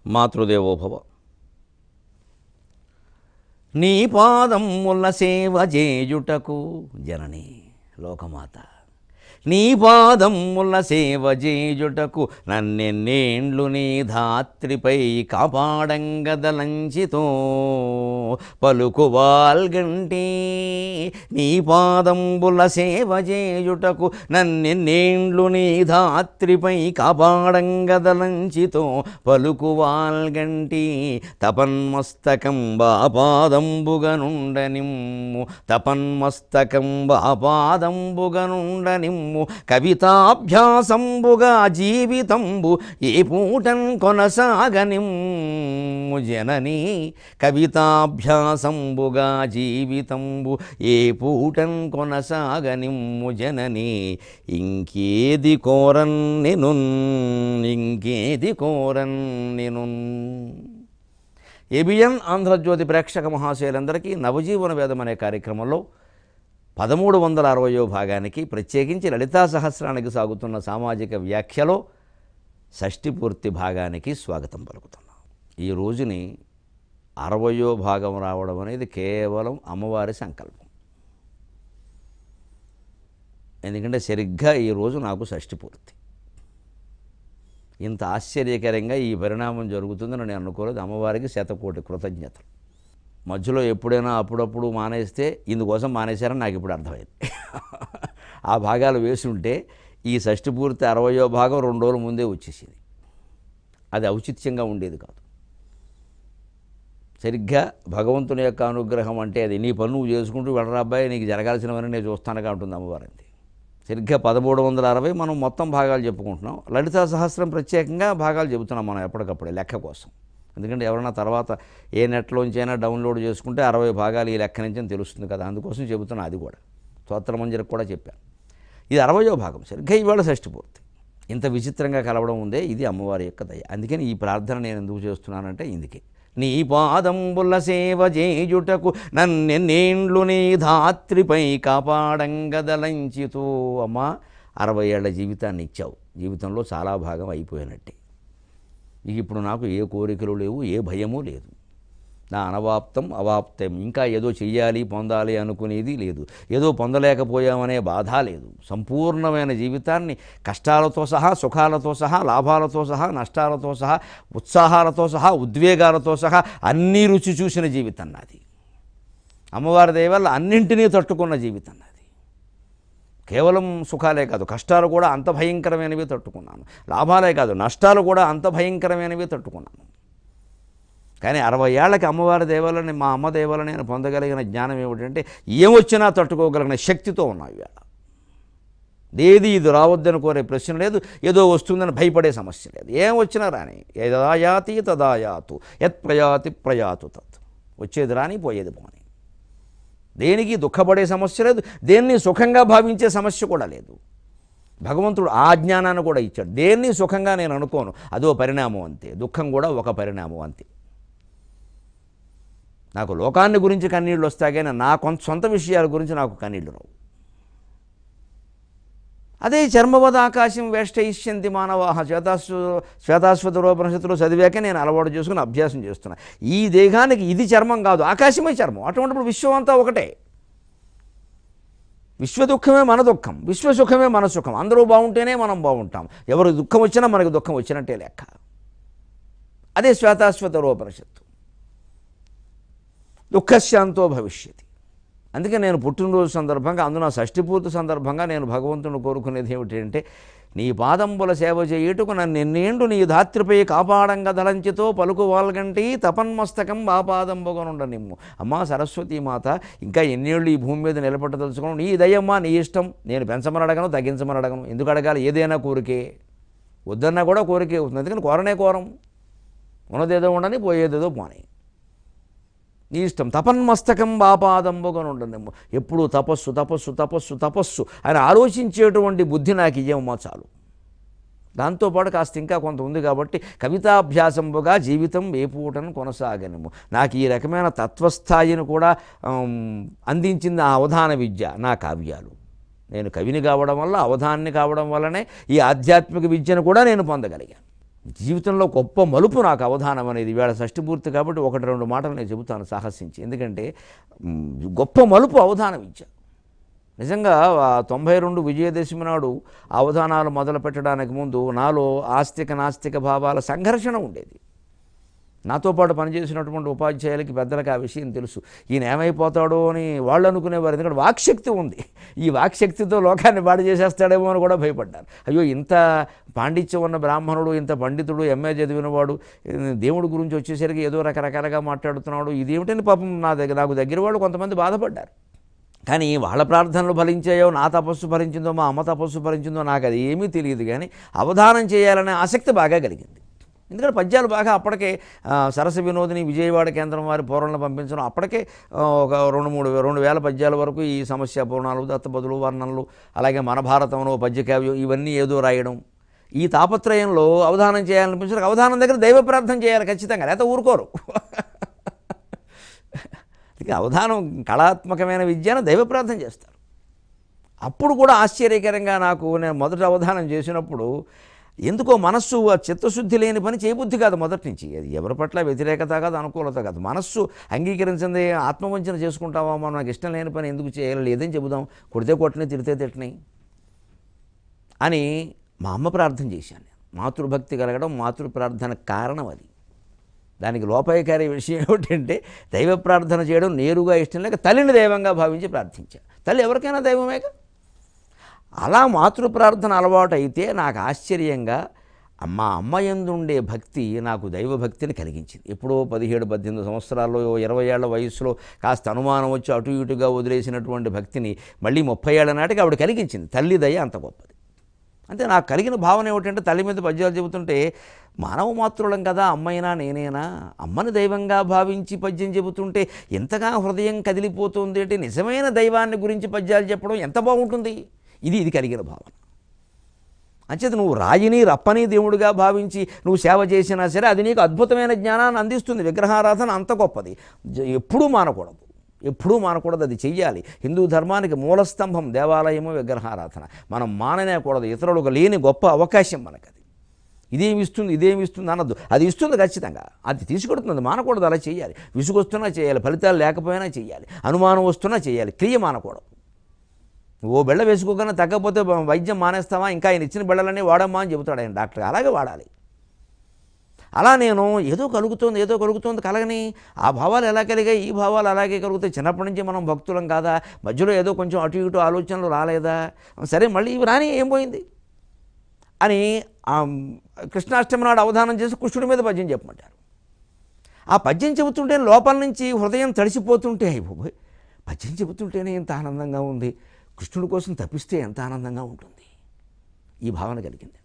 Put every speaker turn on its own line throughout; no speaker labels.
మాతృదేవోభవ. నీ పాదముల సేవ చేయుటకు జనని లోకమాత, నీ పాదముల సేవ చేయుటకు నన్నెన్నేండ్లు నీ ధాత్రిపై కాపాడంగదలంచితో పలుకువాల్గంటి. నీ పాదంబుల సేవ చేయుటకు నన్నెన్నేండ్లు నీ ధాత్రిపై కాపాడంగదలంచితో పలుకువాల్గంటి. తపన్మస్తకం బాపాదంబుగనుండనిమ్ము, తపన్మస్తకం బాపాదంబుగనుండనిమ్ము. కవితాభ్యాసంబుగా జీవితంబు ఏ పూటన్ కొనసాగనిమ్ము జననీ. కవితాభ్యాసంబుగా జీవితంబు ఏ పూటన్ కొనసాగనిమ్ము జననీ. ఇంకేది కోరన్ నినున్, ఇంకేది కోరన్ నినున్. ABN ఆంధ్రజ్యోతి ప్రేక్షక మహాశయులందరికీ నవజీవన వేదం అనే కార్యక్రమంలో 1360వ భాగానికి, ప్రత్యేకించి లలితా సహస్రానికి సాగుతున్న సామాజిక వ్యాఖ్యలో షష్ఠి పూర్తి భాగానికి స్వాగతం పలుకుతున్నాం. ఈ రోజుని 60వ భాగం రావడం అనేది కేవలం అమ్మవారి సంకల్పం. ఎందుకంటే సరిగ్గా ఈరోజు నాకు షష్ఠి పూర్తి. ఇంత ఆశ్చర్యకరంగా ఈ పరిణామం జరుగుతుందని నేను అనుకోలేదు. అమ్మవారికి శతకోటి కృతజ్ఞతలు. మధ్యలో ఎప్పుడైనా అప్పుడప్పుడు మానేస్తే ఇందుకోసం మానేశారని నాకు ఇప్పుడు అర్థమైంది. ఆ భాగాలు వేసి ఉంటే ఈ షష్ఠి పూర్తి 60వ భాగం 2 రోజుల ముందే వచ్చేసింది. అది ఔచిత్యంగా ఉండేది కాదు. సరిగ్గా భగవంతుని యొక్క అనుగ్రహం అంటే అది నీ పని నువ్వు చేసుకుంటూ వెళ్ళరా అబ్బాయి, నీకు జరగాల్సినవన్నీ నేను చూస్తానుగా ఉంటుంది అమ్మవారింది. సరిగ్గా 1360 మనం మొత్తం భాగాలు చెప్పుకుంటున్నాం. లలితా సహస్రం ప్రత్యేకంగా భాగాలు చెబుతున్నాం మనం ఎప్పటికప్పుడే లెక్క కోసం. ఎందుకంటే ఎవరైనా తర్వాత ఏ నెట్లోంచైనా డౌన్లోడ్ చేసుకుంటే 60 భాగాలు ఈ లెక్క నుంచి అని తెలుస్తుంది కదా, అందుకోసం చెబుతున్నా. అది కూడా స్తోత్రమంజరికి కూడా చెప్పాను. ఇది 60వ భాగం. సరిగ్గా ఇవాళ షష్ఠి పూర్తి. ఇంత విచిత్రంగా కలవడం ఉందే, ఇది అమ్మవారి యొక్క దయ. అందుకని ఈ ప్రార్థన నేను ఎందుకు చేస్తున్నానంటే ఇందుకే. నీ పాదంబుల సేవ చేయుటకు నన్నెన్నేండ్లు నీ ధాత్రిపై కాపాడంగదలంచితో. అమ్మా, 60 ఏళ్ల జీవితాన్ని ఇచ్చావు. జీవితంలో చాలా భాగం అయిపోయినట్టే. ఇప్పుడు నాకు ఏ కోరికలు లేవు, ఏ భయము లేదు. నా అనవాప్తం అవాప్తం, ఇంకా ఏదో చెయ్యాలి పొందాలి అనుకునేది లేదు, ఏదో పొందలేకపోయామనే బాధ లేదు. సంపూర్ణమైన జీవితాన్ని కష్టాలతో సహా, సుఖాలతో సహా, లాభాలతో సహా, నష్టాలతో సహా, ఉత్సాహాలతో సహా, ఉద్వేగాలతో సహా అన్నీ రుచి చూసిన జీవితం నాది. అమ్మవారి దయ వల్ల అన్నింటినీ తట్టుకున్న జీవితం నాది. కేవలం సుఖాలే కాదు, కష్టాలు కూడా అంత భయంకరమైనవి తట్టుకున్నాను. లాభాలే కాదు, నష్టాలు కూడా అంత భయంకరమైనవి తట్టుకున్నాను. కానీ 60 ఏళ్లకి అమ్మవారి దేవాలని, మా అమ్మ దేవాలని నేను పొందగలిగిన జ్ఞానం ఏమిటంటే ఏమొచ్చినా తట్టుకోగలిగిన శక్తితో ఉన్నాయి. ఇవాళ ఏది ఇది రావద్దని కోరే ప్రశ్న లేదు, ఏదో వస్తుందని భయపడే సమస్య లేదు. ఏం వచ్చినా రాని, యదాయాతి తదాయాతు, యత్ ప్రయాతి ప్రయాతు తత్. వచ్చేది రాని, పోయేది పోని. దేనికి దుఃఖపడే సమస్య లేదు, దేన్ని సుఖంగా భావించే సమస్య కూడా లేదు. భగవంతుడు ఆ జ్ఞానాన్ని కూడా ఇచ్చాడు. దేన్ని సుఖంగా నేను అనుకోను, అదో పరిణామం అంతే. దుఃఖం కూడా ఒక పరిణామం అంతే. నాకు లోకాన్ని గురించి కన్నీళ్ళు వస్తాయి కానీ నా సొంత విషయాల గురించి నాకు కన్నీళ్ళు రావు. అదే చర్మవద ఆకాశం వేష్టయిష్యంతి మానవాహ శ్వేతాశ్వతరోపనిషత్తులో చదివాక నేను అలవాటు చేసుకుని అభ్యాసం చేస్తున్నా. ఈ దేహానికి ఇది చర్మం కాదు, ఆకాశమే చర్మం. అటువంటిప్పుడు విశ్వం అంతా ఒకటే. విశ్వ దుఃఖమే మన దుఃఖం, విశ్వ సుఖమే మన సుఖం. అందరూ బాగుంటేనే మనం బాగుంటాం. ఎవరు దుఃఖం వచ్చినా మనకు దుఃఖం వచ్చినట్టే లెక్క. అదే శ్వేతాశ్వతరోపనిషత్తు. దుఃఖశాంతో భవిష్యతి. అందుకే నేను పుట్టినరోజు సందర్భంగా, అందున షష్ఠి పూర్తి సందర్భంగా నేను భగవంతుని కోరుకునేది ఏమిటంటే నీ పాదంబుల సేవ చేయుటకు నన్నెన్నేండు నీ ధాత్రిపై కాపాడంగదలంచితో పలుకు వాల్గంటి. తపన్మస్తకం బాపాదంబుగనుండనిమ్ము. అమ్మా సరస్వతీమాత, ఇంకా ఎన్నేళ్ళు ఈ భూమి మీద నిలబెట్టదలుచుకోను. నీ దయమ్మా, నీ ఇష్టం. నేను పెంచమని అడగను, తగ్గించమని అడగను. ఎందుకు అడగాలి? ఏదైనా కోరికే. వద్దన్నా కూడా కోరికే అవుతుంది. అందుకని కోరనే కోరం. ఉన్నదేదో ఉండని, పోయేదేదో పోనీ. నీ ఇష్టం. తపన్మస్తకం బాపాదంబుగనుండనిమ్ము. ఎప్పుడు తపస్సు తపస్సు తపస్సు తపస్సు అని ఆలోచించేటువంటి బుద్ధి నాకు ఇయ్యమ్మా చాలు. దాంతోపాటు కాస్త ఇంకా కొంత ఉంది కాబట్టి కవితాభ్యాసంబుగా జీవితం వేపూటను కొనసాగనిము. నాకు ఈ రకమైన తత్వస్థాయిని కూడా అందించింది ఆ అవధాన విద్య, నా కావ్యాలు. నేను కవిని కావడం వల్ల, అవధాన్ని కావడం వల్లనే ఈ ఆధ్యాత్మిక విద్యను కూడా నేను పొందగలిగాను. జీవితంలో గొప్ప మలుపు నాకు అవధానం అనేది. ఈవేళ షష్ఠి పూర్తి కాబట్టి 1-2 మాటలు నేను చెబుతాను సాహసించి. ఎందుకంటే గొప్ప మలుపు అవధానం ఇచ్చా. నిజంగా 92 విజయదశమి నాడు అవధానాలు మొదలు పెట్టడానికి ముందు నాలో ఆస్తిక నాస్తిక భావాల సంఘర్షణ ఉండేది. నాతో పాటు పనిచేసినటువంటి ఉపాధ్యాయులకి పెద్దలకు ఆ విషయం తెలుసు. ఈయన ఏమైపోతాడో అని వాళ్ళు అనుకునేవారు. ఎందుకంటే వాక్శక్తి ఉంది, ఈ వాక్శక్తితో లోకాన్ని బాడి చేసేస్తాడేమో అని కూడా భయపడ్డారు. అయ్యో, ఇంత పాండిత్యం ఉన్న బ్రాహ్మణుడు, ఇంత పండితుడు, ఎంఏ చదివినవాడు దేవుడి గురించి వచ్చేసరికి ఏదో రకరకాలుగా మాట్లాడుతున్నాడు, ఇదేమిటని పాపం నాకు దగ్గర వాళ్ళు కొంతమంది బాధపడ్డారు. కానీ వాళ్ళ ప్రార్థనలు ఫలించాయో, నా తపస్సు ఫలించిందో, మా అమ్మ తపస్సు ఫలించిందో నాకు అది ఏమీ తెలియదు. కానీ అవధానం చేయాలనే ఆసక్తి బాగా కలిగింది. ఎందుకంటే పద్యాలు బాగా అప్పటికే సరస వినోదిని విజయవాడ కేంద్రం వారి పూర్వలను పంపించడం, అప్పటికే ఒక 2,000 పద్యాల వరకు ఈ సమస్య పూర్ణాలు, దత్తపదులు, వర్ణనలు, అలాగే మన భారతంలో పద్యకావ్యం ఇవన్నీ ఏదో రాయడం, ఈ తాపత్రయంలో అవధానం చేయాలనిపించిన అవధానం దగ్గర దైవ ప్రార్థన చేయాలి ఖచ్చితంగా, లేకపోతే ఊరుకోరు. అవధానం కళాత్మకమైన విద్యను దైవ ప్రార్థన చేస్తారు. అప్పుడు కూడా ఆశ్చర్యకరంగా నేను మొదట అవధానం చేసినప్పుడు ఎందుకో మనస్సు చిత్తశుద్ధి లేని పని చేయబుద్ధి కాదు మొదటి నుంచి. అది ఎవరి పట్ల వ్యతిరేకత కాదు, అనుకూలత కాదు. మనస్సు అంగీకరించింది, ఆత్మవంచన చేసుకుంటావా, నాకు ఇష్టం లేని పని ఎందుకు చేయాలి, లేదని చెబుదాం, కొడితే కొట్టని, తిడితే తిట్టని అని మా అమ్మ ప్రార్థన చేశాను నేను. మాతృభక్తి కలగడం మాతృ ప్రార్థన కారణం అది. దానికి లోపాయకారి విషయం ఏమిటంటే దైవ ప్రార్థన చేయడం నేరుగా ఇష్టం లేక తల్లిని దైవంగా భావించి ప్రార్థించా. తల్లి ఎవరికైనా దైవమేగా. అలా మాతృ ప్రార్థన అలవాటు అయితే నాకు ఆశ్చర్యంగా మా అమ్మ యందుండే భక్తి నాకు దైవభక్తిని కలిగించింది. ఎప్పుడో 17-18 సంవత్సరాల్లో 20 ఏళ్ల వయసులో కాస్త అనుమానం వచ్చి అటు ఇటుగా వదిలేసినటువంటి భక్తిని మళ్ళీ 30 ఏళ్ల నాటికి ఆవిడ కలిగించింది. తల్లి దయ అంత గొప్పది. అంతే. నాకు కలిగిన భావన ఏమిటంటే తల్లి మీద పద్యాలు చెబుతుంటే మానవ మాతృలం కదా, అమ్మైనా నేనేనా, అమ్మని దైవంగా భావించి పద్యం చెబుతుంటే ఎంతగా హృదయం కదిలిపోతుంది అంటే నిజమైన దైవాన్ని గురించి పద్యాలు చెప్పడం ఎంత బాగుంటుంది. ఇది కలిగిన భావన. అంచేత నువ్వు రాయిని రప్పని దేవుడిగా భావించి నువ్వు సేవ చేసినా సరే అది నీకు అద్భుతమైన జ్ఞానాన్ని అందిస్తుంది. విగ్రహారాధన అంత గొప్పది, ఎప్పుడూ మానకూడదు, అది చెయ్యాలి. హిందూ ధర్మానికి మూలస్తంభం దేవాలయము, విగ్రహారాధన. మనం మాననేకూడదు. ఇతరులకు లేని గొప్ప అవకాశం మనకది. ఇదేమిస్తుంది అనద్దు, అది ఇస్తుంది ఖచ్చితంగా, అది తీసుకొడుతుంది, మానకూడదు. అలా చేయాలి. విసుగొస్తున్నా చేయాలి, ఫలితాలు లేకపోయినా చేయాలి, అనుమానం వస్తున్నా చేయాలి, క్రియ మానకూడదు. ఓ బిళ్ళ వేసుకోగానే తగ్గకపోతే వైద్యం మానేస్తావా, ఇంకా ఆయన ఇచ్చిన బిళ్ళలన్నీ వాడమ్మా అని చెబుతాడు ఆయన డాక్టర్. అలాగే వాడాలి. అలా నేను ఏదో కలుగుతోంది కలగని ఆ భావాలు ఎలా కలిగాయి, ఈ భావాలు అలాగే కలుగుతాయి. చిన్నప్పటి నుంచి మనం భక్తులం కాదా, మధ్యలో ఏదో కొంచెం అటు ఇటు ఆలోచనలు రాలేదా, సరే మళ్ళీ ఇవి రాని ఏం పోయింది అని కృష్ణాష్టమి నాడు అవధానం చేసి కృష్ణుడి మీద పద్యం చెప్పమంటారు. ఆ పద్యం చెబుతుంటే లోపల నుంచి హృదయం తడిసిపోతుంటే అయిపోయి పద్యం చెబుతుంటేనే ఎంత ఆనందంగా ఉంది, కృష్ణుడి కోసం తప్పిస్తే ఎంత ఆనందంగా ఉంటుంది, ఈ భావన కలిగిందండి.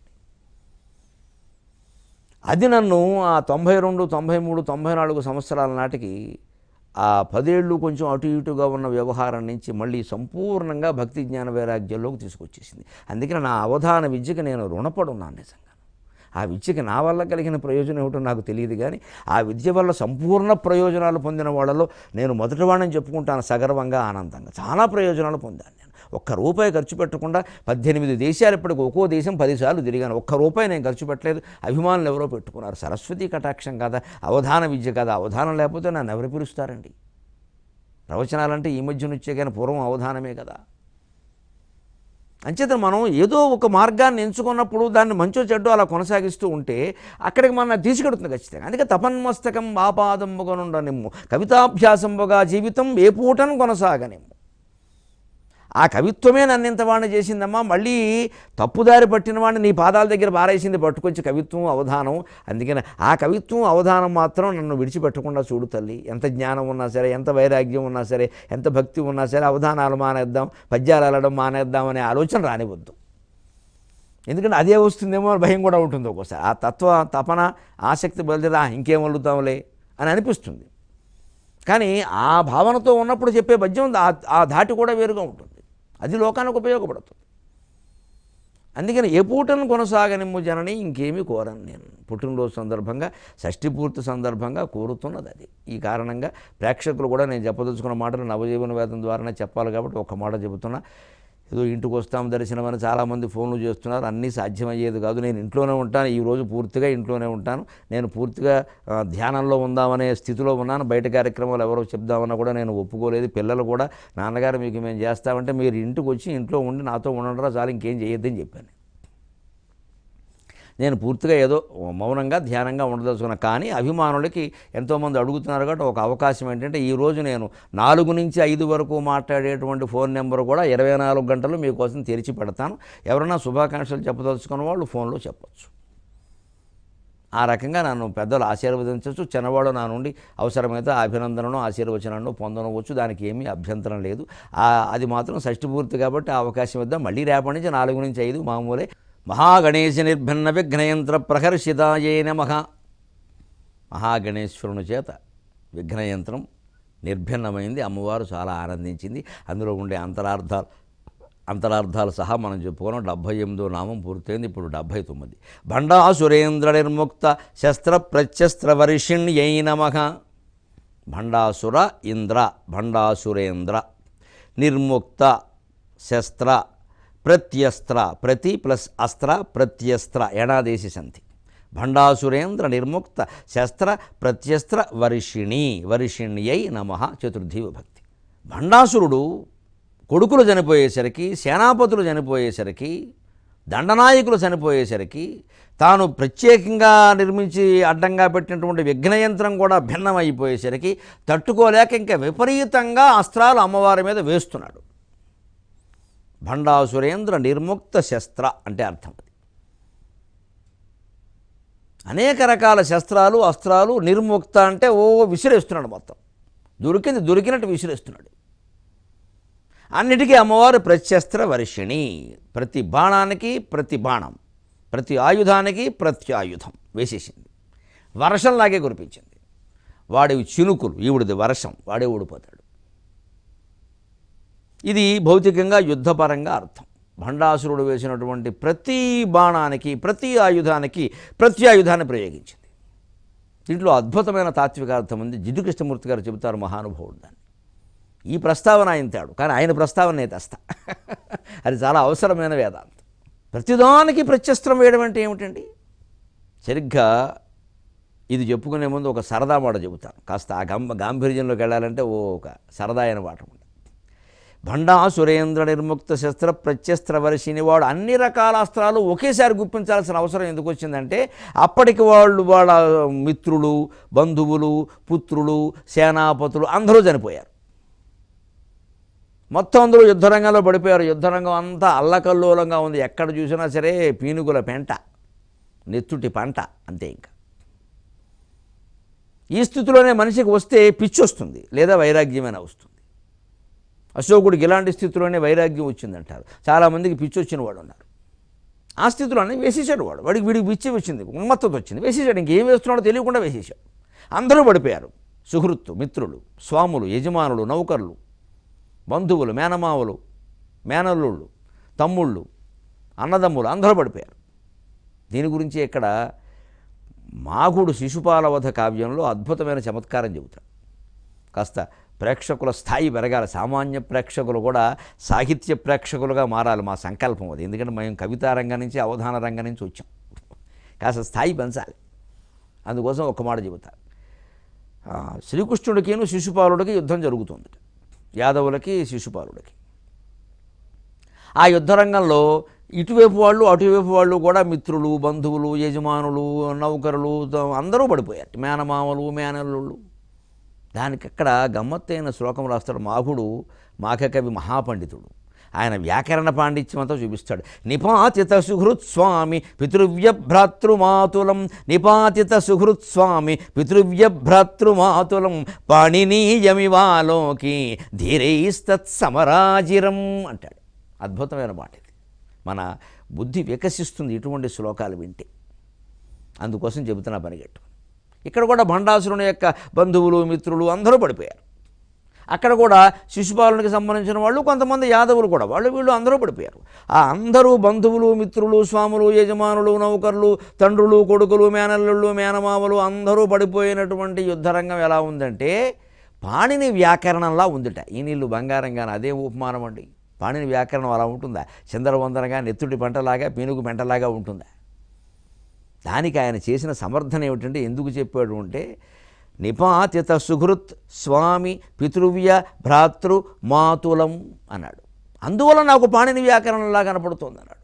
అది నన్ను ఆ 92, 93, 94 సంవత్సరాల నాటికి ఆ 10 ఏళ్ళు కొంచెం అటు ఇటుగా ఉన్న వ్యవహారం నుంచి మళ్ళీ సంపూర్ణంగా భక్తి జ్ఞాన వైరాగ్యంలోకి తీసుకొచ్చేసింది. అందుకని నా అవధాన విద్యకి నేను రుణపడున్నాను నిజంగా. ఆ విద్యకి నా వల్ల కలిగిన ప్రయోజనం ఏమిటో నాకు తెలియదు, కానీ ఆ విద్య వల్ల సంపూర్ణ ప్రయోజనాలు పొందిన వాళ్ళలో నేను మొదటివాడిని చెప్పుకుంటాను సగర్వంగా, ఆనందంగా. చాలా ప్రయోజనాలు పొందాను నేను. ₹1 ఖర్చు పెట్టకుండా 18 దేశాలు, ఇప్పటికి ఒక్కో దేశం 10 సార్లు తిరిగాను. ₹1 నేను ఖర్చు పెట్టలేదు. అభిమానులు ఎవరో పెట్టుకున్నారు. సరస్వతి కటాక్షం కదా, అవధాన విద్య కదా. అవధానం లేకపోతే నన్ను ఎవరు పిలుస్తారండి? ప్రవచనాలంటే ఈ మధ్య నుంచే, కానీ పూర్వం అవధానమే కదా. అంచేత మనం ఏదో ఒక మార్గాన్ని ఎంచుకున్నప్పుడు దాన్ని మంచో చెడ్డో అలా కొనసాగిస్తూ ఉంటే అక్కడికి మన తీసుకెడుతుంది ఖచ్చితంగా. అందుకే తపన్మస్తకం ఆపాదంబుగనుండనిమ్ము, కవితాభ్యాసంబుగా జీవితం ఏ పూటను కొనసాగనిమ్ము. ఆ కవిత్వమే నన్ను ఇంతవాణ్ణి చేసిందమ్మా. మళ్ళీ తప్పుదారి పట్టిన వాడిని నీ పాదాల దగ్గర పారేసింది పట్టుకొచ్చి కవిత్వం, అవధానం. అందుకని ఆ కవిత్వం, అవధానం మాత్రం నన్ను విడిచిపెట్టకుండా చూడు తల్లి. ఎంత జ్ఞానం ఉన్నా సరే, ఎంత వైరాగ్యం ఉన్నా సరే, ఎంత భక్తి ఉన్నా సరే, అవధానాలు మానేద్దాం, పద్యాలు అల్లడం మానేద్దాం అనే ఆలోచన రానివద్దు. ఎందుకంటే అదే వస్తుందేమో అని భయం కూడా ఉంటుంది ఒక్కోసారి. ఆ తపన ఆసక్తి బయలుదేరా ఇంకేం అల్లుతాంలే అని అనిపిస్తుంది. కానీ ఆ భావనతో ఉన్నప్పుడు చెప్పే పద్యం ఆ ధాటి కూడా వేరుగా ఉంటుంది. అది లోకానికి ఉపయోగపడుతుంది. అందుకని ఏ పూటను కొనసాగనిమ్ము జనని, ఇంకేమీ కోరను నేను. పుట్టినరోజు సందర్భంగా, షష్ఠి పూర్తి సందర్భంగా కోరుతున్నది అది. ఈ కారణంగా ప్రేక్షకులు కూడా నేను చెప్పదలుచుకున్న మాటలు నవజీవన వేదం ద్వారానే చెప్పాలి కాబట్టి ఒక మాట చెబుతున్నా. ఏదో ఇంటికి వస్తాం దర్శనం అని చాలామంది ఫోన్లు చేస్తున్నారు. అన్నీ సాధ్యమయ్యేది కాదు. నేను ఇంట్లోనే ఉంటాను, ఈరోజు పూర్తిగా ఇంట్లోనే ఉంటాను, నేను పూర్తిగా ధ్యానంలో ఉందామనే స్థితిలో ఉన్నాను. బయట కార్యక్రమాలు ఎవరో చెప్దామన్నా కూడా నేను ఒప్పుకోలేదు. పిల్లలు కూడా నాన్నగారు మీకు మేము చేస్తామంటే మీరు ఇంటికి వచ్చి ఇంట్లో ఉండి నాతో ఉండరా చాలు, ఇంకేం చేయొద్దని చెప్పాను. నేను పూర్తిగా ఏదో మౌనంగా ధ్యానంగా ఉండదలుచుకున్నా. కానీ అభిమానులకి ఎంతోమంది అడుగుతున్నారు కాబట్టి ఒక అవకాశం ఏంటంటే ఈరోజు నేను 4 నుంచి 5 వరకు మాట్లాడేటువంటి ఫోన్ నెంబర్ కూడా 24 గంటలు మీకోసం తెరిచి పెడతాను. ఎవరైనా శుభాకాంక్షలు చెప్పదలుచుకున్న వాళ్ళు ఫోన్లో చెప్పచ్చు. ఆ రకంగా నన్ను పెద్దలు ఆశీర్వదించవచ్చు. చిన్నవాడు నా నుండి అవసరమైతే అభినందనను ఆశీర్వచనను పొందనవచ్చు. దానికి ఏమీ అభ్యంతరం లేదు. అది మాత్రం షష్ఠిపూర్తి కాబట్టి ఆ అవకాశం ఇద్దాం. మళ్ళీ రేపటి నుంచి 4 నుంచి 5 మామూలే. మహాగణేశ నిర్భిన్న విఘ్నయంత్ర ప్రహర్షితాయే నమః. మహాగణేశ్వరుని చేత విఘ్నయంత్రం నిర్భిన్నమైంది. అమ్మవారు చాలా ఆనందించింది. అందులో ఉండే అంతరార్థాలు సహా మనం చెప్పుకున్నాం. 78వ నామం పూర్తయింది. ఇప్పుడు 79. భండాసురేంద్ర నిర్ముక్త శస్త్ర ప్రత్యస్త్ర వర్షిణ్యై నమః. భండాసుర ఇంద్ర, భండాసురేంద్ర నిర్ముక్త శస్త్ర ప్రత్యస్త్ర, ప్రతి ప్లస్ అస్త్ర ప్రత్యస్త్ర ఏడాదేశి సంధి. భండాసురేంద్ర నిర్ముక్త శస్త్ర ప్రత్యస్త్ర వర్షిణ్యై నమః. చతుర్థి విభక్తి. భండాసురుడు కొడుకులు చనిపోయేసరికి, సేనాపతులు చనిపోయేసరికి, దండనాయకులు చనిపోయేసరికి తాను ప్రత్యేకంగా నిర్మించి అడ్డంగా పెట్టినటువంటి విఘ్నయంత్రం కూడా భిన్నమైపోయేసరికి తట్టుకోలేక ఇంకా విపరీతంగా అస్త్రాలు అమ్మవారి మీద వేస్తున్నాడు. భండాసురేంద్ర నిర్ముక్త శస్త్ర అంటే అర్థం అది. అనేక రకాల శస్త్రాలు అస్త్రాలు నిర్ముక్త అంటే విసిరేస్తున్నాడు. మొత్తం దొరికినట్టు విసిరేస్తున్నాడు. అన్నిటికీ అమ్మవారు ప్రత్యస్త్ర వర్షిణి. ప్రతి బాణానికి ప్రతి బాణం, ప్రతి ఆయుధానికి ప్రత్యాయుధం వేసేసింది. వర్షంలాగే కురిపించింది. వాడివి చినుకులు, ఈవిడిది వర్షం, వాడే ఓడిపోతాడు. ఇది భౌతికంగా యుద్ధపరంగా అర్థం. భండాసురుడు వేసినటువంటి ప్రతి బాణానికి ప్రతి ఆయుధానికి ప్రత్యాయుధాన్ని ప్రయోగించింది. దీంట్లో అద్భుతమైన తాత్వికార్థం ఉంది. జిడ్డు కృష్ణమూర్తి గారు చెబుతారు, మహానుభావుడు. దాన్ని ఈ ప్రస్తావన ఆయన తేడు, కానీ ఆయన ప్రస్తావన నేను తెస్తా. అది చాలా అవసరమైన వేదాంతం. ప్రతిదానికి ప్రత్యస్త్రం వేయడం అంటే ఏమిటండి? సరిగ్గా ఇది చెప్పుకునే ముందు ఒక సరదా మాట చెబుతాను. కాస్త ఆ గాంభీర్యంలోకి వెళ్ళాలంటే ఒక సరదా అయిన మాట ఉంది. భండాసురేంద్ర నిర్ముక్త శస్త్ర ప్రత్యస్త్ర వర్షిని. వాడు అన్ని రకాల అస్త్రాలు ఒకేసారి గుప్పించాల్సిన అవసరం ఎందుకు వచ్చిందంటే అప్పటికి వాళ్ళ మిత్రులు, బంధువులు, పుత్రులు, సేనాపతులు అందరూ చనిపోయారు. మొత్తం అందరూ యుద్ధరంగంలో పడిపోయారు. యుద్ధరంగం అంతా అల్లకల్లోలంగా ఉంది. ఎక్కడ చూసినా సరే పీనుగుల పెంట, నెత్తుటి పంట, అంతే. ఇంకా ఈ స్థితిలోనే మనిషికి వస్తే పిచ్చి వస్తుంది, లేదా వైరాగ్యమైన వస్తుంది. అశోకుడికి ఇలాంటి స్థితిలోనే వైరాగ్యం వచ్చిందంటారు. చాలామందికి పిచ్చి వచ్చిన వాడు ఉన్నారు. ఆ స్థితిలోనే వేసేసాడు వాడు. వీడికి పిచ్చి వచ్చింది, ఉన్మత్తత వచ్చింది, వేసేసాడు. ఇంకేం వేస్తున్నాడో తెలియకుండా వేసేసాడు. అందరూ పడిపోయారు. సుహృత్తు, మిత్రులు, స్వాములు, యజమానులు, నౌకర్లు, బంధువులు, మేనమావులు, మేనల్లుళ్ళు, తమ్ముళ్ళు, అన్నదమ్ములు అందరూ పడిపోయారు. దీని గురించి ఇక్కడ మాఘుడు శిశుపాలవధ కావ్యంలో అద్భుతమైన చమత్కారం చెబుతాడు. కాస్త ప్రేక్షకుల స్థాయి పెరగాలి. సామాన్య ప్రేక్షకులు కూడా సాహిత్య ప్రేక్షకులుగా మారాలి. మా సంకల్పం అది. ఎందుకంటే మేము కవితా రంగం నుంచి, అవధాన రంగం నుంచి వచ్చాం. కాస్త స్థాయి పెంచాలి. అందుకోసం ఒక మాట చెబుతారు. శ్రీకృష్ణుడికిను శిశుపాలుడికి యుద్ధం జరుగుతుంది. యాదవులకి, శిశుపాలుడికి. ఆ యుద్ధరంగంలో ఇటువైపు వాళ్ళు అటువైపు వాళ్ళు కూడా మిత్రులు, బంధువులు, యజమానులు, నౌకరులు అందరూ పడిపోయారు. మేనమామలు, మేనల్లుళ్ళు. దానికి అక్కడ గమ్మత్తైన శ్లోకం రాస్తాడు మాఘుడు. మాఘకవి మహాపండితుడు. ఆయన వ్యాకరణ పాండిత్యం అంతా చూపిస్తాడు. నిపాతిత సుహృత్స్వామి పితృవ్యభ్రాతృమాతులం, నిపాతిత సుహృత్స్వామి పితృవ్యభ్రాతృమాతులం, పాణినీయమివాలోకి ధీరైస్తత్సమరాజిరం అంటాడు. అద్భుతమైన మాట ఇది. మన బుద్ధి వికసిస్తుంది ఇటువంటి శ్లోకాలు వింటే. అందుకోసం చెబుతున్నా పనిగట్టు. ఇక్కడ కూడా భండాసురుని యొక్క బంధువులు, మిత్రులు అందరూ పడిపోయారు. అక్కడ కూడా శిశుపాలునికి సంబంధించిన వాళ్ళు, కొంతమంది యాదవులు కూడా, వీళ్ళు అందరూ పడిపోయారు. ఆ అందరూ బంధువులు, మిత్రులు, స్వాములు, యజమానులు, నౌకర్లు, తండ్రులు, కొడుకులు, మేనల్లుళ్ళు, మేనమామలు అందరూ పడిపోయినటువంటి యుద్ధరంగం ఎలా ఉందంటే పాణిని వ్యాకరణంలా ఉందిట. ఈ నీళ్ళు బంగారంగానే. అదే ఉపమానం అండి. పాణిని వ్యాకరణం అలా ఉంటుందా? చంద్రవందనగా నెత్తుడి పంటలాగా పీనుగు పెంటలాగా ఉంటుందా? దానికి ఆయన చేసిన సమర్థన ఏమిటంటే, ఎందుకు చెప్పాడు అంటే, నిపాతిత సుహృత్ స్వామి పితృవ్య భ్రాతృ మాతులం అన్నాడు. అందువల్ల నాకు పాణిని వ్యాకరణంలా కనపడుతోంది అన్నాడు.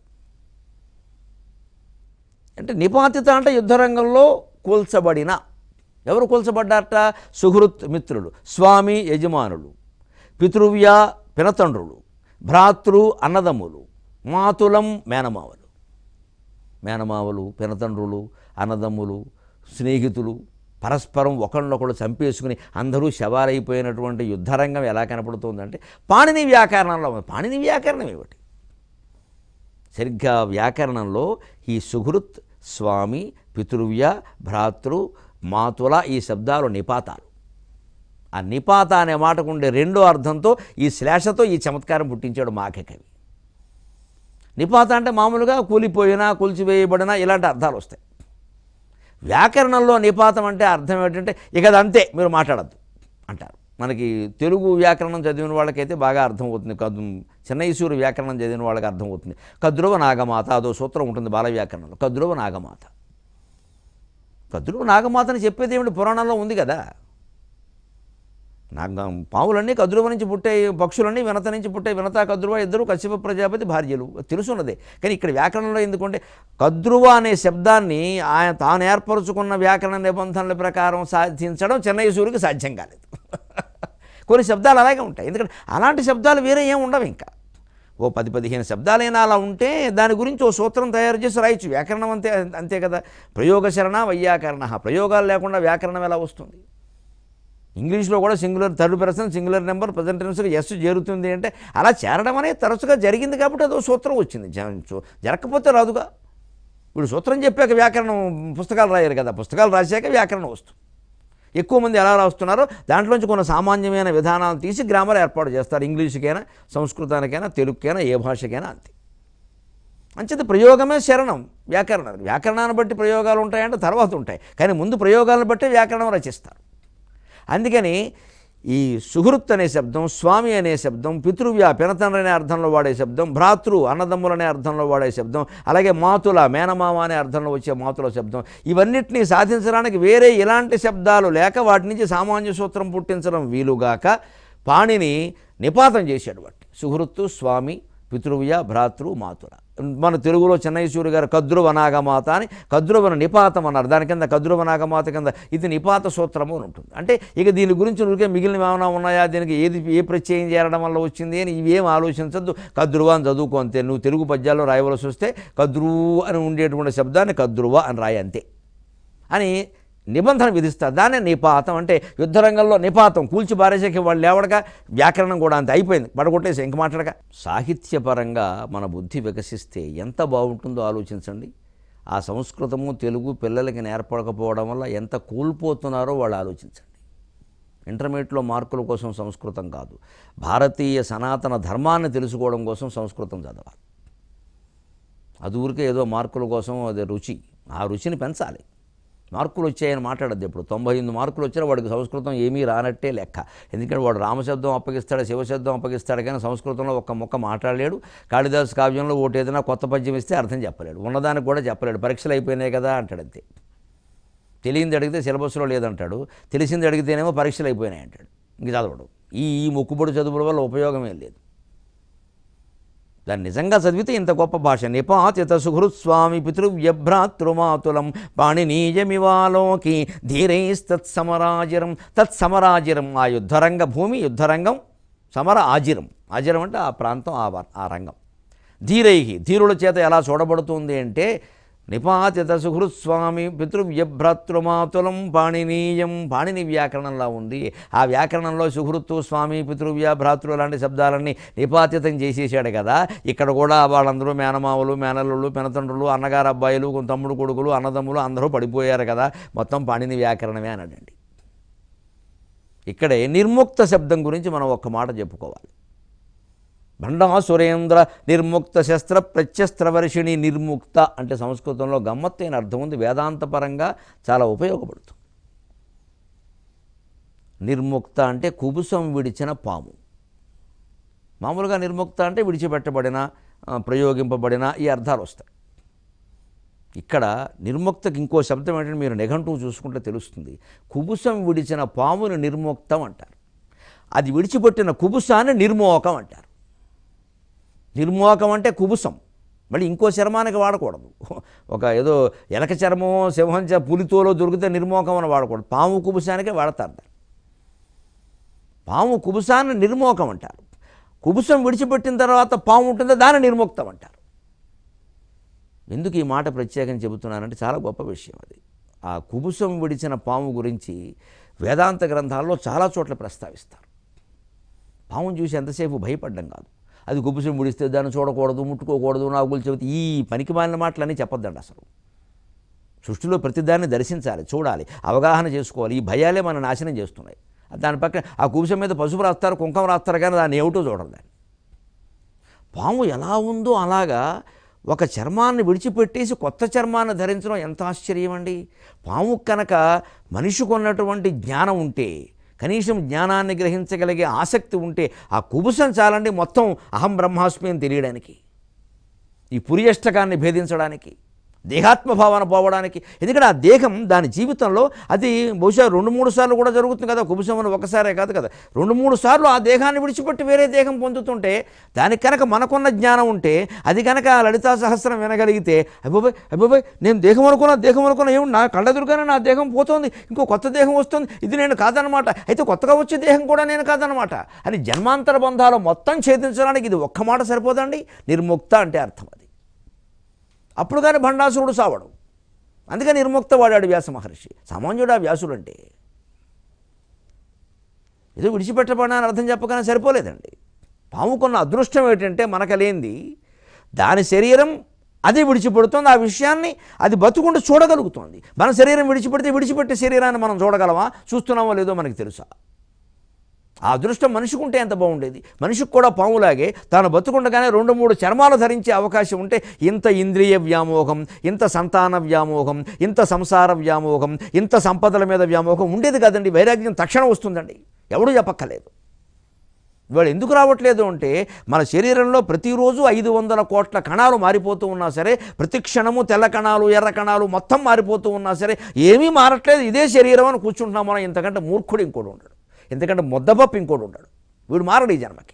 అంటే నిపాతిత అంటే యుద్ధరంగంలో కూల్చబడిన. ఎవరు కూల్చబడ్డారట? సుహృత్ మిత్రులు, స్వామి యజమానులు, పితృవ్య పినతండ్రులు, భ్రాతృ అన్నదమ్ములు, మాతులం మేనమావలు. మేనమావలు, పినతండ్రులు, అన్నదమ్ములు, స్నేహితులు పరస్పరం ఒకళ్ళొకళ్ళు చంపేసుకుని అందరూ శవాలైపోయినటువంటి యుద్ధరంగం ఎలా కనపడుతుందంటే పాణిని వ్యాకరణంలో ఉంది. పాణిని వ్యాకరణం ఏమిటి? సరిగ్గా వ్యాకరణంలో ఈ సుహృత్, స్వామి, పితృవ్య, భ్రాతృ, మాతుల ఈ శబ్దాలు నిపాతాలు. ఆ నిపాత అనే మాటకు ఉండే రెండో అర్థంతో ఈ శ్లేషతో ఈ చమత్కారం పుట్టించాడు మాకే కవి. నిపాత అంటే మామూలుగా కూలిపోయినా, కూల్చివేయబడినా ఇలాంటి అర్థాలు వస్తాయి. వ్యాకరణంలో నిపాతం అంటే అర్థం ఏంటంటే ఇక అదంతే, మీరు మాట్లాడద్దు అంటారు. మనకి తెలుగు వ్యాకరణం చదివిన వాళ్ళకైతే బాగా అర్థమవుతుంది. చెన్నైసూరు వ్యాకరణం చదివిన వాళ్ళకి అర్థమవుతుంది. కద్రువ నాగమాత అదో సూత్రం ఉంటుంది బాల వ్యాకరణంలో. కద్రువ నాగమాత, కద్రువ నాగమాతని చెప్పేది ఏమిటి? పురాణంలో ఉంది కదా. పావులన్నీ కద్రువ నుంచి పుట్టాయి, పక్షులన్నీ వినత నుంచి పుట్టాయి. వినత కద్రువ ఇద్దరు కశ్యప ప్రజాపతి భార్యలు, తెలుసున్నదే. కానీ ఇక్కడ వ్యాకరణంలో ఎందుకంటే కద్రువ అనే శబ్దాన్ని ఆయన తాను ఏర్పరచుకున్న వ్యాకరణ నిబంధనల ప్రకారం సాధించడం చెన్నైసూరికి సాధ్యం కాలేదు. కొన్ని శబ్దాలు అలాగే ఉంటాయి. ఎందుకంటే అలాంటి శబ్దాలు వేరే ఏం ఉండవు. ఇంకా ఓ 10-15 శబ్దాలైనా అలా ఉంటే దాని గురించి ఓ సూత్రం తయారు చేసి రాయొచ్చు. వ్యాకరణం అంతే అంతే కదా. ప్రయోగశరణ వైయాకరణ. ప్రయోగాలు లేకుండా వ్యాకరణం ఎలా వస్తుంది? ఇంగ్లీష్లో కూడా singular third person singular number present టెన్స్గా ఎస్ చేరుతుంది అంటే అలా చేరడం అనేది తరచుగా జరిగింది కాబట్టి అదో సూత్రం వచ్చింది. జరగకపోతే రాదుగా. ఇప్పుడు సూత్రం చెప్పాక వ్యాకరణం పుస్తకాలు రాయారు కదా. పుస్తకాలు రాశాక వ్యాకరణం వస్తుంది. ఎక్కువ మంది ఎలా రాస్తున్నారో దాంట్లోంచి కొన్ని సామాన్యమైన విధానాలు తీసి గ్రామర్ ఏర్పాటు చేస్తారు. ఇంగ్లీషుకైనా, సంస్కృతానికైనా, తెలుగుకైనా, ఏ భాషకైనా అంతే. అంచేత ప్రయోగమే శరణం వ్యాకరణం. వ్యాకరణాన్ని బట్టి ప్రయోగాలు ఉంటాయంటే తర్వాత ఉంటాయి, కానీ ముందు ప్రయోగాలను బట్టి వ్యాకరణం రచిస్తారు. అందుకని ఈ సుహృత్ అనే శబ్దం, స్వామి అనే శబ్దం, పితృవ్య పినతండ్రి అనే అర్థంలో వాడే శబ్దం, భ్రాతృ అన్నదమ్ములు అనే అర్థంలో వాడే శబ్దం, అలాగే మాతుల మేనమామ అనే అర్థంలో వచ్చే మాతుల శబ్దం, ఇవన్నిటినీ సాధించడానికి వేరే ఇలాంటి శబ్దాలు లేక వాటి నుంచి సామాన్య సూత్రం పుట్టించడం వీలుగాక పాణిని నిపాతం చేశాడు. వాటి సుహృత్తు, స్వామి, పితృవ్య, భ్రాతృ, మాతుల. మన తెలుగులో చెన్నైసూరి గారు కద్రువ నాగమాత అని కద్రువన నిపాతం అన్నారు. దాని కింద కద్రువ నాగమాత కింద ఇది నిపాత సూత్రము అని ఉంటుంది. అంటే ఇక దీని గురించి ఊరికే మిగిలిన ఏమైనా ఉన్నాయా, దీనికి ఏ ప్రత్యయం చేరడం వల్ల వచ్చింది అని ఇవేం ఆలోచించద్దు. కద్రువ అని చదువుకో అంతే. నువ్వు తెలుగు పద్యాల్లో రాయవలసి వస్తే కద్రు అని ఉండేటువంటి శబ్దాన్ని కద్రువ అని రాయి అంతే అని నిబంధన విధిస్తారు. దాన్నే నిపాతం అంటే యుద్ధరంగంలో నిపాతం కూల్చి బారేసేకి వాళ్ళు లేవడగా వ్యాకరణం కూడా అంతే అయిపోయింది, పడగొట్టేసి ఇంక మాట్లాడక. సాహిత్యపరంగా మన బుద్ధి వికసిస్తే ఎంత బాగుంటుందో ఆలోచించండి. ఆ సంస్కృతము తెలుగు పిల్లలకి నేర్పడకపోవడం వల్ల ఎంత కోల్పోతున్నారో వాళ్ళు ఆలోచించండి. ఇంటర్మీడియట్లో మార్కుల కోసం సంస్కృతం కాదు, భారతీయ సనాతన ధర్మాన్ని తెలుసుకోవడం కోసం సంస్కృతం చదవాలి. అది ఊరికే ఏదో మార్కుల కోసం అదే రుచి, ఆ రుచిని పెంచాలి. మార్కులు వచ్చాయని మాట్లాడద్దు. ఇప్పుడు 98 మార్కులు వచ్చినా వాడికి సంస్కృతం ఏమీ రానట్టే లెక్క. ఎందుకంటే వాడు రామశబ్దం అప్పగిస్తాడు, శివశబ్దం అప్పగిస్తాడు, కానీ సంస్కృతంలో ఒక్క ముక్క మాట్లాడలేడు. కాళిదాసు కావ్యంలో ఒకటి ఏదైనా కొత్త పద్యం ఇస్తే అర్థం చెప్పలేడు, ఉన్నదానికి కూడా చెప్పలేడు. పరీక్షలు అయిపోయినాయి కదా అంటాడు అంతే. తెలియంది అడిగితే సిలబస్లో లేదంటాడు, తెలిసింది అడిగితేనేమో పరీక్షలు అయిపోయినాయి అంటాడు. ఇంక చదవడు. ఈ మొక్కుబడి చదువుల వల్ల ఉపయోగమే లేదు. దాన్ని నిజంగా చదివితే ఇంత గొప్ప భాష. నిపాతిత సుహృత్స్వామి పితృవ్యభ్రాతృమాతులం పాణినీయమివాలోకి ధీరైస్తత్సమరాజిరం. తత్సమరాజిరం ఆ యుద్ధరంగ భూమి, యుద్ధరంగం, సమర ఆజిరం. ఆజిరం అంటే ఆ ప్రాంతం, ఆ రంగం. ధీరై ధీరుల చేత ఎలా చూడబడుతుంది అంటే నిపాతిత సుహృత్స్వామి పితృవ్యభ్రాతృమాతులం పాణినీయం. పాణిని వ్యాకరణంలా ఉంది. ఆ వ్యాకరణంలో సుహృత్తు, స్వామి, పితృవ్య, భ్రాతృ లాంటి శబ్దాలన్నీ నిపాతితం చేసేసాడు కదా. ఇక్కడ కూడా వాళ్ళందరూ మేనమావులు, మేనల్లుళ్ళు, పెనతండ్రులు, అన్నగారు అబ్బాయిలు, తమ్ముడు కొడుకులు, అన్నదమ్ములు అందరూ పడిపోయారు కదా. మొత్తం పాణిని వ్యాకరణమే అన్నాడండి. ఇక్కడే నిర్ముక్త శబ్దం గురించి మనం ఒక్క మాట చెప్పుకోవాలి. భండాసురేంద్ర నిర్ముక్త శస్త్ర ప్రత్యస్త్రవర్షిణి. నిర్ముక్త అంటే సంస్కృతంలో గమ్మత్తైన అర్థం ఉంది, వేదాంతపరంగా చాలా ఉపయోగపడుతుంది. నిర్ముక్త అంటే కుబుసం విడిచిన పాము. మామూలుగా నిర్ముక్త అంటే విడిచిపెట్టబడిన, ప్రయోగింపబడిన ఈ అర్థాలు వస్తాయి. ఇక్కడ నిర్ముక్తకి ఇంకో శబ్దం ఏంటంటే మీరు నిఘంటువు చూసుకుంటే తెలుస్తుంది. కుబుసం విడిచిన పాముని నిర్ముక్తం అంటారు. అది విడిచిపెట్టిన కుబుసాన్ని నిర్మోకం అంటారు. నిర్మోకం అంటే కుబుసం, మళ్ళీ ఇంకో చర్మానికి వాడకూడదు. ఒక ఏదో ఎలక చర్మం, సింహం పులితోలో దొరికితే నిర్మోకం అని వాడకూడదు. పాము కుబుసానికే వాడతారు. పాము కుబుసాన్ని నిర్మోకం అంటారు. కుబుసం విడిచిపెట్టిన తర్వాత పాము ఉంటుందో దాన్ని నిర్ముక్తం అంటారు. ఎందుకు ఈ మాట ప్రత్యేకంగా చెబుతున్నానంటే చాలా గొప్ప విషయం అది. ఆ కుబుసం విడిచిన పాము గురించి వేదాంత గ్రంథాల్లో చాలా చోట్ల ప్రస్తావిస్తారు. పామును చూసి ఎంతసేపు భయపడ్డం కాదు, అది కుబుసం విడిస్తే దాన్ని చూడకూడదు, ముట్టుకోకూడదు, నాగులు చెబితే ఈ పనికి మాలిన మాటలన్నీ చెప్పొద్దండి. అసలు సృష్టిలో ప్రతిదాన్ని దర్శించాలి, చూడాలి, అవగాహన చేసుకోవాలి. ఈ భయాలే మన నాశనం చేస్తున్నాయి. దాని పక్కన ఆ కుబుసం మీద పసుపు రాస్తారు, కుంకుమ రాస్తారు, కానీ దాన్ని ఏమిటో చూడరు. దాన్ని పాము ఎలా ఉందో అలాగా ఒక చర్మాన్ని విడిచిపెట్టేసి కొత్త చర్మాన్ని ధరించడం ఎంత ఆశ్చర్యం అండి. పాము కనుక మనిషికి ఉన్నటువంటి జ్ఞానం ఉంటే, కనీసం జ్ఞానాన్ని గ్రహించగలిగే ఆసక్తి ఉంటే, ఆ కుబుసం చాలండి మొత్తం అహం బ్రహ్మాస్మి అని తెలియడానికి, ఈ పురియష్టకాన్ని భేదించడానికి, దేహాత్మభావన పోవడానికి. ఎందుకంటే ఆ దేహం దాని జీవితంలో అది బహుశా 2-3 సార్లు కూడా జరుగుతుంది కదా. కుబుసం అని ఒకసారే కాదు కదా, 2-3 సార్లు ఆ దేహాన్ని విడిచిపెట్టి వేరే దేహం పొందుతుంటే, దానికి కనుక మనకున్న జ్ఞానం ఉంటే, అది కనుక లలితా సహస్రం వినగలిగితే, అబ్బాయి నేను దేహం అనుకున్నా ఏమి నా కళ్ళెదురుగానే నా దేహం పోతుంది, ఇంకో కొత్త దేహం వస్తుంది, ఇది నేను కాదనమాట, అయితే కొత్తగా వచ్చే దేహం కూడా నేను కాదనమాట అని జన్మాంతర బంధాలు మొత్తం ఛేదించడానికి ఇది ఒక్క మాట సరిపోదండి. నిర్ముక్త అంటే అర్థం అది. అప్పుడు కానీ భండాసురుడు సావడు. అందుకని నిర్ముక్త వాడాడు వ్యాస మహర్షి. సామాన్యుడు ఆ వ్యాసుడు అంటే. ఏదో విడిచిపెట్టబడిన అర్థం చెప్పగానే సరిపోలేదండి. పాముకున్న అదృష్టం ఏంటంటే మనకలేంది దాని శరీరం అది విడిచిపెడుతుంది. ఆ విషయాన్ని అది బతుకుంటూ చూడగలుగుతుంది. మన శరీరం విడిచిపెట్టే శరీరాన్ని మనం చూడగలమా, చూస్తున్నామో లేదో మనకి తెలుసా? ఆ అదృష్టం మనిషికి ఉంటే ఎంత బాగుండేది. మనిషికి కూడా పాములాగే తాను బతుకుండగానే 2-3 చర్మాలు ధరించే అవకాశం ఉంటే, ఇంత ఇంద్రియ వ్యామోహం, ఇంత సంతాన వ్యామోహం, ఇంత సంసార వ్యామోహం, ఇంత సంపదల మీద వ్యామోహం ఉండేది కదండి. వైరాగ్యం తక్షణం వస్తుందండి, ఎవడూ చెప్పక్కర్లేదు. ఇవాళ ఎందుకు రావట్లేదు అంటే, మన శరీరంలో ప్రతిరోజు 500 కోట్ల కణాలు మారిపోతూ ఉన్నా సరే, ప్రతి క్షణము తెల్ల కణాలు, ఎర్ర కణాలు మొత్తం మారిపోతూ ఉన్నా సరే, ఏమీ మారట్లేదు, ఇదే శరీరం అని కూర్చుంటున్నాం మనం. ఇంతకంటే మూర్ఖుడు ఇంకోటి ఉండడు, ఎందుకంటే ముద్దపప్పు ఇంకోటి ఉంటాడు. వీడు మారడు ఈ జన్మకి.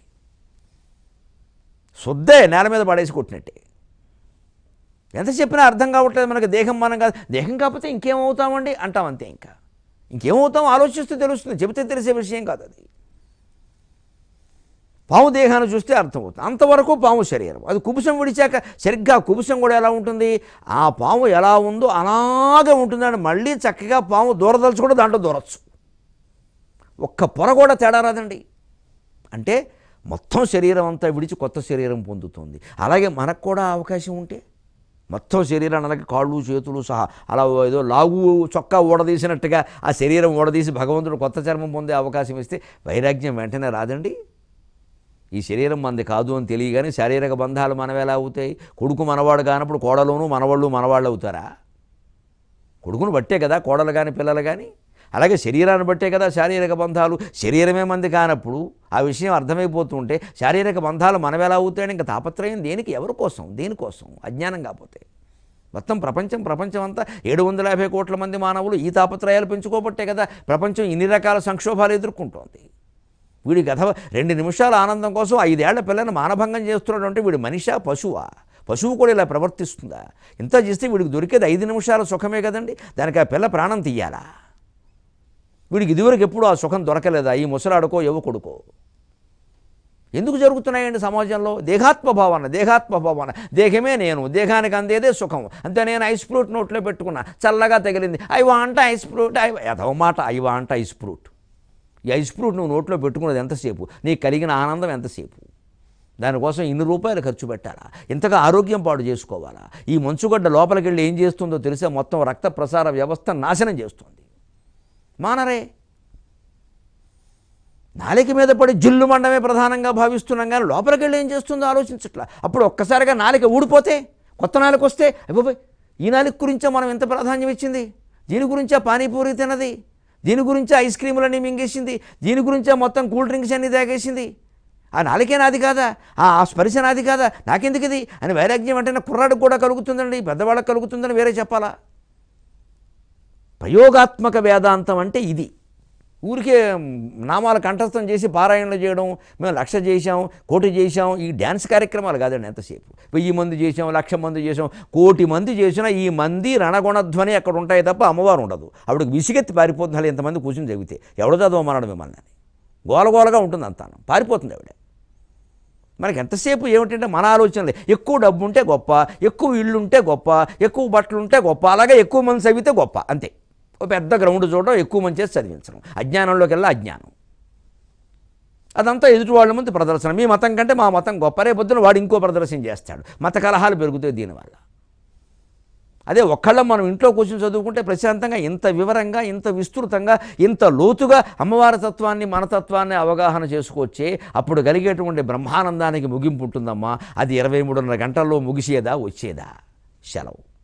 శుద్ధే నేల మీద పడేసి కొట్టినట్టే. ఎంత చెప్పినా అర్థం కావట్లేదు మనకి. దేహం మనం కాదు, దేహం కాకపోతే ఇంకేమవుతామండి అంటాం అంతే. ఇంకేమవుతాం ఆలోచిస్తే తెలుస్తుంది, చెబితే తెలిసే విషయం కాదు అది. పాము దేహాన్ని చూస్తే అర్థమవుతుంది. అంతవరకు పాము శరీరం. అది కుబుసం విడిచాక సరిగ్గా కుబుసం కూడా ఎలా ఉంటుంది, ఆ పాము ఎలా ఉందో అలాగే ఉంటుందని మళ్ళీ చక్కగా పాము దూరదలుచు కూడా దాంట్లో దూరచ్చు. ఒక్క పొర కూడా తేడా రాదండి. అంటే మొత్తం శరీరం అంతా విడిచి కొత్త శరీరం పొందుతుంది. అలాగే మనకు కూడా అవకాశం ఉంటే మొత్తం శరీరాన్ని, అలాగే కాళ్ళు చేతులు సహా అలా ఏదో లాగు చొక్కా ఊడదీసినట్టుగా ఆ శరీరం ఊడదీసి భగవంతుడు కొత్త చర్మం పొందే అవకాశం ఇస్తే వైరాగ్యం వెంటనే రాదండి. ఈ శరీరం మనది కాదు అని తెలియగానే శారీరక బంధాలు మనవి ఎలా అవుతాయి? కొడుకు మనవాడు కానప్పుడు కోడలోను మనవాళ్ళు మనవాళ్ళు అవుతారా? కొడుకును బట్టే కదా కోడలు కానీ పిల్లలు కానీ. అలాగే శరీరాన్ని బట్టే కదా శారీరక బంధాలు. శరీరమే మంది కానప్పుడు ఆ విషయం అర్థమైపోతుంటే శారీరక బంధాలు మనవెలా అవుతాయని ఇంకా తాపత్రయం దేనికి, ఎవరి కోసం, దేనికోసం? అజ్ఞానం కాకపోతే. మొత్తం ప్రపంచం అంతా 750 కోట్ల మంది మానవులు ఈ తాపత్రయాలు పెంచుకోబట్టే కదా ప్రపంచం ఇన్ని రకాల సంక్షోభాలు ఎదుర్కొంటోంది. వీడి గత 2 నిమిషాల ఆనందం కోసం 5 ఏళ్ల పిల్లని మానభంగం చేస్తున్నాడు అంటే వీడి మనిషా పశువా? పశువు కూడా ఇలా ప్రవర్తిస్తుందా? ఇంత చేస్తే వీడికి దొరికేది 5 నిమిషాల సుఖమే కదండి. దానికి ఆ పిల్ల ప్రాణం తీయాలా? వీడికి ఇదివరకు ఎప్పుడు ఆ సుఖం దొరకలేదా? ఈ ముసలాడుకో యువకుడుకో. ఎందుకు జరుగుతున్నాయండి సమాజంలో? దేహాత్మభావన. దేహమే నేను, దేహానికి అందేదే సుఖం. అంతే. నేను ఐస్ ఫ్రూట్ నోట్లో పెట్టుకున్నా, చల్లగా తగిలింది, ఐ వాంట ఐస్ ఫ్రూట్. అదవ మాట, ఐ వాంట ఐస్ ఫ్రూట్. ఈ ఐస్ ఫ్రూట్ నువ్వు నోట్లో పెట్టుకున్నది ఎంతసేపు? నీకు కలిగిన ఆనందం ఎంతసేపు? దానికోసం ఇన్ని రూపాయలు ఖర్చు పెట్టాలా? ఇంతగా ఆరోగ్యం పాడు చేసుకోవాలా? ఈ మంచుగడ్డ లోపలికి వెళ్ళి ఏం చేస్తుందో తెలిసే మొత్తం రక్త ప్రసార వ్యవస్థ నాశనం చేస్తుంది. మానరే. నాలిక మీద పడి జిల్లు మండమే ప్రధానంగా భావిస్తున్నాం, కానీ లోపలికి వెళ్ళి ఏం చేస్తుందో ఆలోచించట్లా. అప్పుడు ఒక్కసారిగా నాలిక ఊడిపోతే కొత్త నాలిక వస్తే అయ్యబాయ్ ఈ నాలిక గురించే మనం ఎంత ప్రాధాన్యం ఇచ్చింది, దీని గురించే పానీపూరి తిన్నది, దీని గురించే ఐస్ క్రీములన్నీ మింగేసింది, దీని గురించే మొత్తం కూల్ డ్రింక్స్ అన్నీ తాగేసింది. ఆ నాలుకే నాది కాదా, ఆ స్పర్శ నాది కాదా, నాకెందుకు ఇది అని వైరాగ్యం అంటే కుర్రాడికి కూడా కలుగుతుందండి, పెద్దవాళ్ళకి కలుగుతుందని వేరే చెప్పాలా? ప్రయోగాత్మక వేదాంతం అంటే ఇది. ఊరికే నామాలు కంఠస్థం చేసి పారాయణలు చేయడం, మేము 1,00,000 చేసాం, 1,00,000 చేసాం, ఈ డ్యాన్స్ కార్యక్రమాలు కాదండి. ఎంతసేపు 1000 మంది చేసాం, 1,00,000 మంది చేసాం, 1,00,000 మంది చేసినా ఈ మంది రణగుణధ్వని అక్కడ ఉంటాయి తప్ప అమ్మవారు ఉండదు. అప్పుడు విసిగెత్తి పారిపోతుంది. అలా ఇంతమంది కూర్చొని చదివితే ఎవడో చదవమన్నాడు మిమ్మల్ని అని గోలగోలగా ఉంటుంది అంతాను, పారిపోతుంది ఆవిడ. మనకి ఎంతసేపు ఏమిటంటే మన ఆలోచనలే. ఎక్కువ డబ్బు ఉంటే గొప్ప, ఎక్కువ ఇళ్ళు ఉంటే గొప్ప, ఎక్కువ బట్టలు ఉంటే గొప్ప, అలాగే ఎక్కువ మంది చదివితే గొప్ప, అంతే. ఒక పెద్ద గ్రౌండ్ చూడడం, ఎక్కువ మంది చేసి చదివించడం, అజ్ఞానంలోకి వెళ్ళి అజ్ఞానం. అదంతా ఎదుటి వాళ్ళ ముందు ప్రదర్శన. మీ మతం కంటే మా మతం గొప్ప, రేపు పొద్దున వాడు ఇంకో ప్రదర్శన చేస్తాడు. మత కలహాలు పెరుగుతాయి దీనివల్ల. అదే ఒక్కళ్ళం మనం ఇంట్లో కూర్చొని చదువుకుంటే ప్రశాంతంగా ఇంత వివరంగా, ఇంత విస్తృతంగా, ఇంత లోతుగా అమ్మవారి తత్వాన్ని, మన తత్వాన్ని అవగాహన చేసుకోవచ్చే. అప్పుడు కలిగేటువంటి బ్రహ్మానందానికి ముగింపు ఉంటుందమ్మా. అది 23:30 గంటల్లో ముగిసేదా, వచ్చేదా? సెలవు.